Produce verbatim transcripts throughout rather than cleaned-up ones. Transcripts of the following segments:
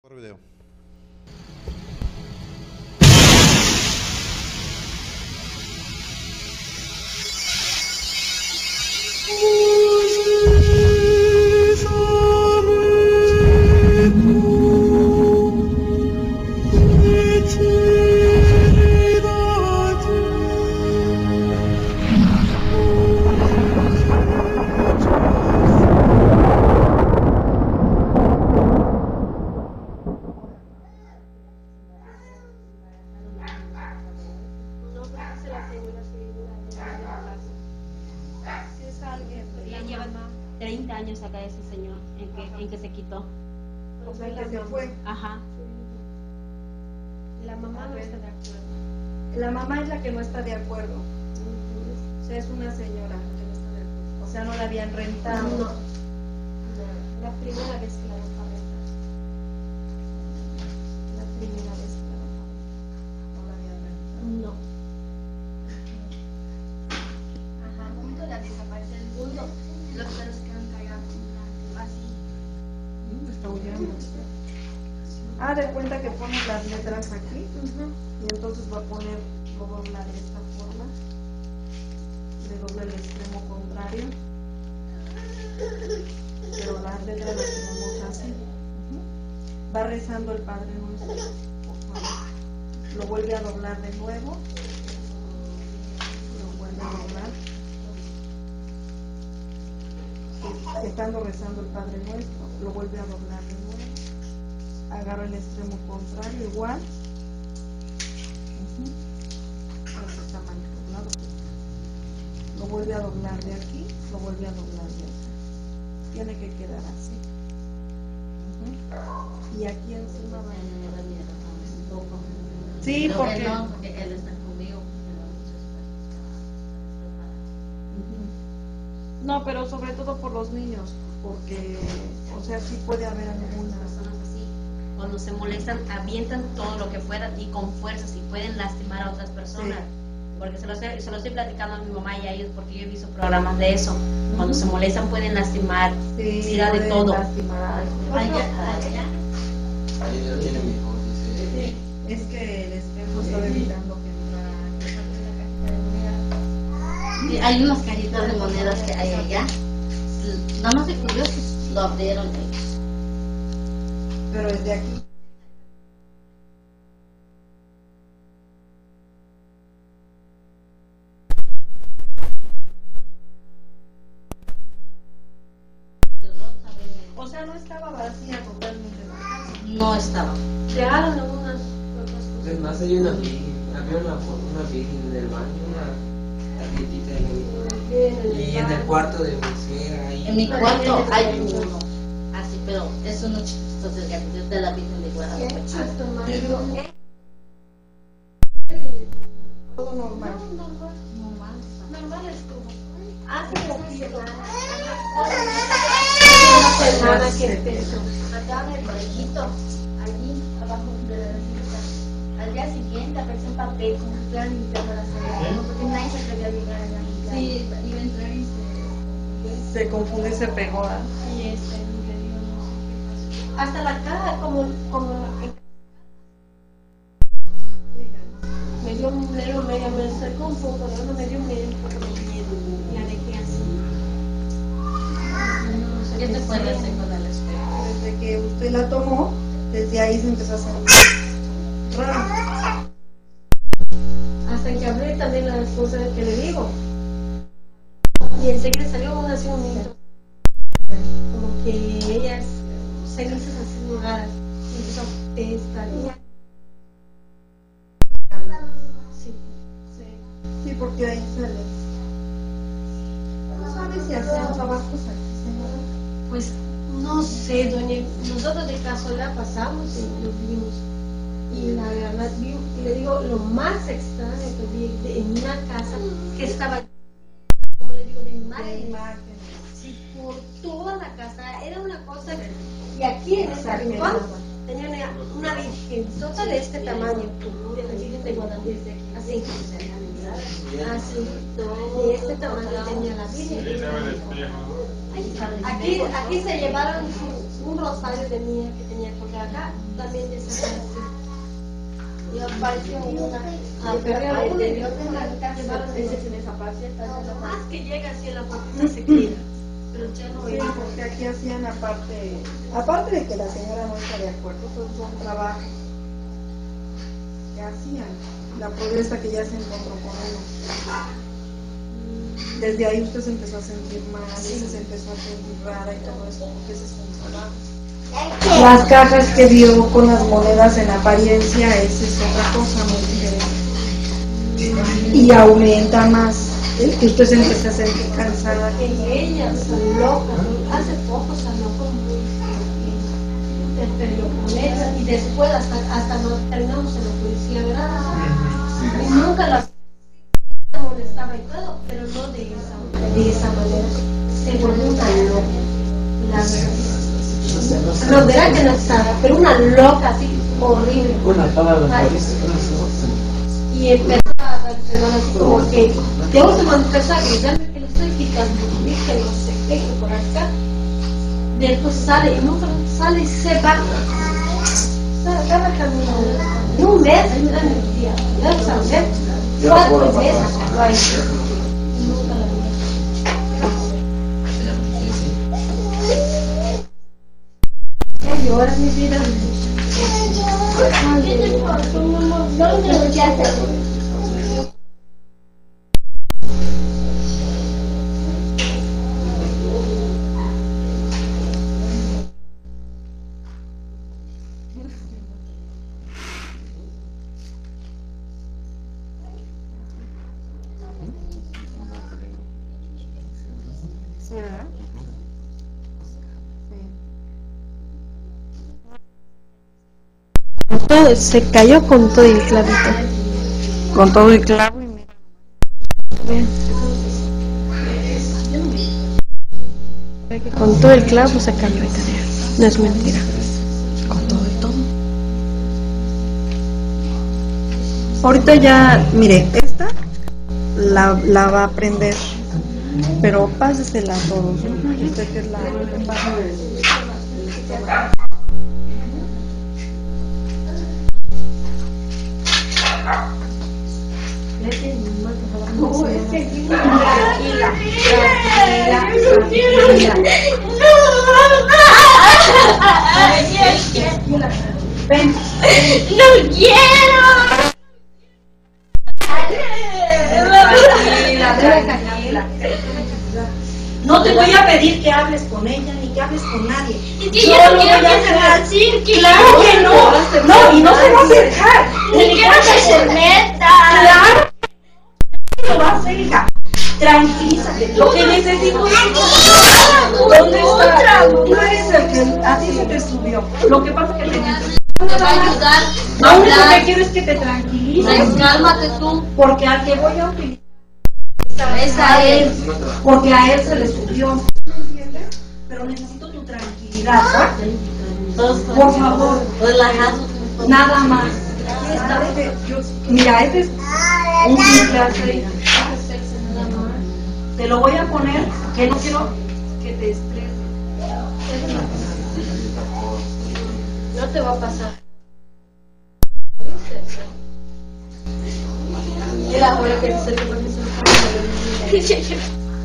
Por video. treinta años acá ese señor, en que, en que se quitó. O sea, que se fue. Ajá. La mamá no está de acuerdo. La mamá es la que no está de acuerdo. O sea, es una señora que no está de acuerdo. O sea, no la habían rentado. No. No. La primera vez que la van a rentar. La primera vez que la van a rentar. No la habían rentado. No. Ajá, junto a la desaparición del mundo, los perros quedan callados así. Está huyendo. Ah, de cuenta que pone las letras aquí. Uh-huh. Y entonces va a poner, lo dobla de esta forma. Le dobla el extremo contrario. Pero las letras las tenemos así. Va rezando el Padre Nuestro. Por favor. Lo vuelve a doblar de nuevo. Lo vuelve a doblar. Estando rezando el Padre Nuestro, lo vuelve a doblar de nuevo. Agarra el extremo contrario, igual. Uh-huh. Así está mal doblado. Lo vuelve a doblar de aquí, lo vuelve a doblar de aquí. Tiene que quedar así. Uh-huh. Y aquí encima va. Sí, Pero porque. él no, porque él está conmigo. No, pero sobre todo por los niños, porque, o sea, sí puede haber algunas. Personas así, cuando se molestan, avientan todo lo que puedan y con fuerzas y pueden lastimar a otras personas. Sí. Porque se lo, estoy, se lo estoy platicando a mi mamá y a ellos porque yo he visto programas de eso. Cuando se molestan pueden lastimar, Sí, tirar de pueden todo. lastimar a alguien. Ay, ya, ay, ya. Ahí ya tiene mi voz, dice. Es que el espejo está evitando que Y hay unas cajitas de monedas que hay allá. Nada más de curiosos lo abrieron ellos. pero es de aquí. O sea, no estaba vacía totalmente la casa. No estaba. Llegaron algunas otras cosas. Es más, hay una virgen, había una, una virgen en el baño, una tarjetita de mi. Y en el cuarto de mi suegra ahí. En mi cuarto hay uno. Así, pero es uno chiquito del gabinete de la Virgen de Guadalupe. A tu marido. Todo normal. Normal. Normal. Normal estuvo. Hace poquito. Una semana que empezó. Acá en el parejito, allí abajo de la receta. Al día siguiente apareció un papel como que estaban limpiando la sala, porque nadie se atrevía a llegar allá. Sí, iba a entrar y se. Se confunde y se pegó. ¿Ah? Y este, le dio no sé qué pasó. Hasta la cara, como. como me dio medio, medio, me acercó un poco, de uno me dio medio un poco de miedo. Y la dejé así. No sé ¿Qué te qué puede sea. hacer con el espejo? Desde que usted la tomó, desde ahí se empezó a hacer raro. Hasta que hablé también las cosas que le digo. Y enseguida salió una así un momento. Como que ellas cenizas así moradas. Y empezó a pestañear. Sí, sí. Sí, porque ahí sale. No sabe si hacen trabajos aquí, señora. Pues no sé, doña. Nosotros de casualidad pasamos y lo vimos. Y la verdad, vi, y le digo, lo más extraño que vi de- en una casa que estaba, como le digo, de De imágenes. imágenes. Sí, por toda la casa. Era una cosa. Y aquí en ese rincón tenía una, una virgen toda de este tamaño, de la Virgen de Guadalupe. Así. Así. Y este tamaño tenía la Virgen. Aquí, aquí se llevaron su, un rosario de mía que tenía colgado acá, también desapareció. Y apareció una. Ah, pero Pero ahí aún te en dio la una casa, llevaron ese ese- se desapareció, está haciendo más más. que llega así en la poquita se queda. Pero ya no Sí, es. porque aquí hacían aparte, aparte de que la señora no está de acuerdo, pues son trabajos que hacían. La pobreza que ya se encontró con uno. Desde ahí usted se empezó a sentir mal, y se empezó a sentir rara y todo eso, porque ese es un trabajo. Las cajas que vio con las monedas en apariencia, esa es otra cosa muy diferente. Y aumenta más, ¿eh? Que usted se empieza a sentir cansada. Que ella está loca, hace poco salió con muy te peleó con ella y después hasta, hasta nos terminamos en la policía, ¿verdad? Y nunca la molestaba y todo, pero no de esa, de esa manera. Se volvió una loca. La no verá que no estaba, pero una loca así horrible. Una palabra. Ay. Y empezó a reaccionar así como que de último empezó a gritarme que le estoy quitando, que no sé qué, que por acá. Después sale y nunca sale y se va. Sale, acaba caminando. En un mes, ahí me da mi tía. Ya sabes, cuatro meses lo ha hecho. Y nunca la vi. Ya llora mi vida. ¿Qué te pasó, mi amor? No me lo ya hacer. Sí, ¿verdad? Todo, se cayó con todo el clavito. Con todo el clavo y mira. Con todo el clavo se cayó esta. No es mentira. Con todo y todo. Ahorita ya, mire, esta la, la va a aprender, pero pásesela a todos, ¿no? Usted que es la que pasa. No, es que aquí tranquila, tranquila, tranquila. Ven. ¡No quiero! Tranquila, tranquila. No te voy a pedir que hables con ella ni que hables con nadie. Es que yo no quiero que se me acerque. Claro que no. No, y no se va a acercar. Ni quiero que se meta. Claro. Lo va a hacer, hija. Tranquilízate. Lo que necesito es... ¿Dónde está? Tú eres el que a ti se te subió. Lo que pasa es que te necesito. Te va a ayudar a Lo único que hablar. quiero es que te tranquilices. Pues cálmate tú. Porque al que voy a utilizar Es a él. porque a él se le subió. ¿Me entiendes? Pero necesito tu tranquilidad, ¿no? Por favor, Relajado. nada más. Esta vez, yo- mira, este es un simple aceite. Te lo voy a poner, que no quiero que te estreses. No te va a pasar. Mira ahora que se acerca porque se lo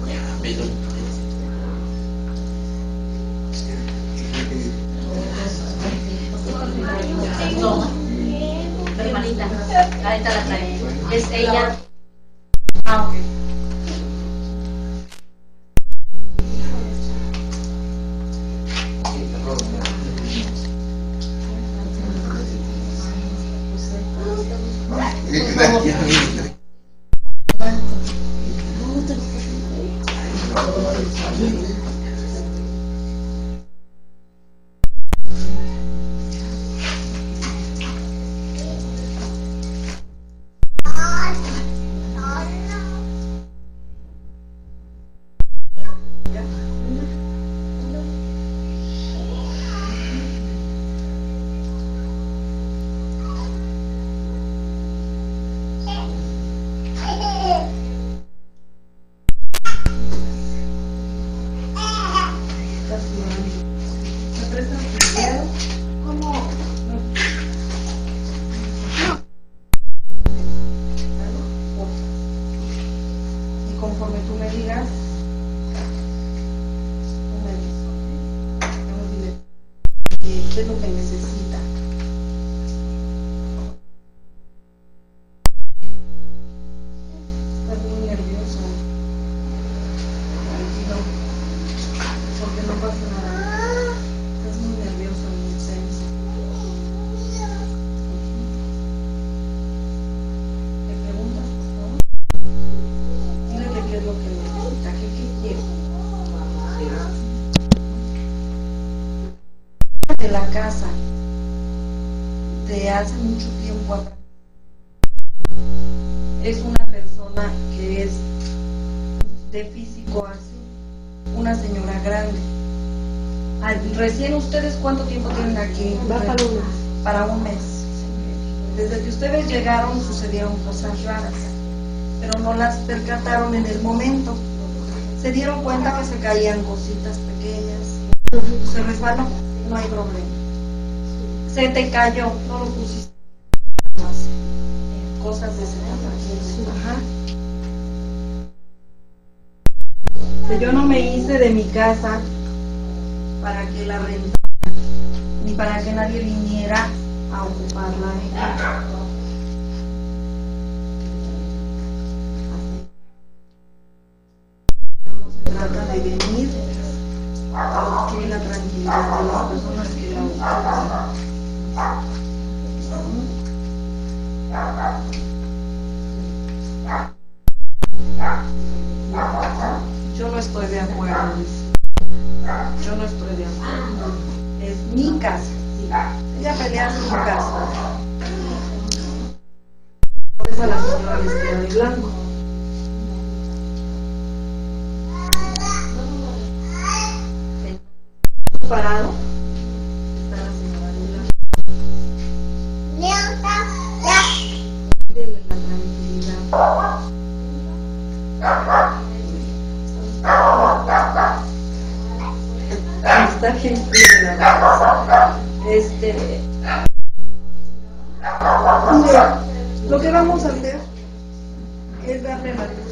Toma. Hermanita. Ahorita la traigo. Es ella. Ah, ok. la casa de hace mucho tiempo atrás es una persona que es de físico así, una señora grande. Ah, recién ustedes, ¿cuánto tiempo tienen aquí? Va para un mes. Para un mes. Desde que ustedes llegaron sucedieron cosas raras, pero no las percataron en el momento. Se dieron cuenta que se caían cositas pequeñas, se resbaló, no hay problema. Se te cayó, no lo pusiste más. Cosas de ese tamaño. Ajá. Que yo no me hice de mi casa para que la rentara, ni para que nadie viniera a ocuparla. No se trata de venir a obtener la tranquilidad de las personas que la ocupan. Yo no estoy de acuerdo. Yo no estoy de acuerdo. Es mi casa. Ella pelea en su casa. Por eso la señora vestida de blanco. Parado está la señora de blanco. Denle la tranquilidad. Está bien fría la casa. Este, lo que vamos a hacer es darle la